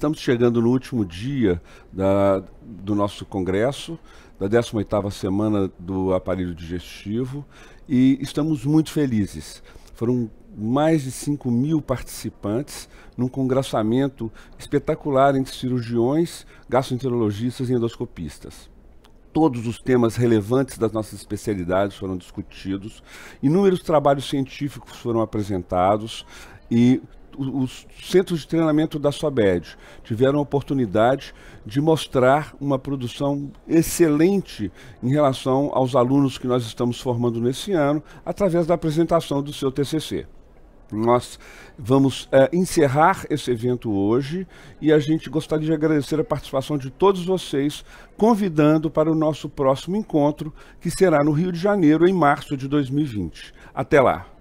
Estamos chegando no último dia do nosso congresso, da 18ª semana do aparelho digestivo, e estamos muito felizes. Foram mais de 5.000 participantes num congressamento espetacular entre cirurgiões, gastroenterologistas e endoscopistas. Todos os temas relevantes das nossas especialidades foram discutidos, inúmeros trabalhos científicos foram apresentados e os centros de treinamento da SOBED tiveram a oportunidade de mostrar uma produção excelente em relação aos alunos que nós estamos formando nesse ano, através da apresentação do seu TCC. Nós vamos encerrar esse evento hoje e a gente gostaria de agradecer a participação de todos vocês, convidando para o nosso próximo encontro, que será no Rio de Janeiro, em março de 2020. Até lá!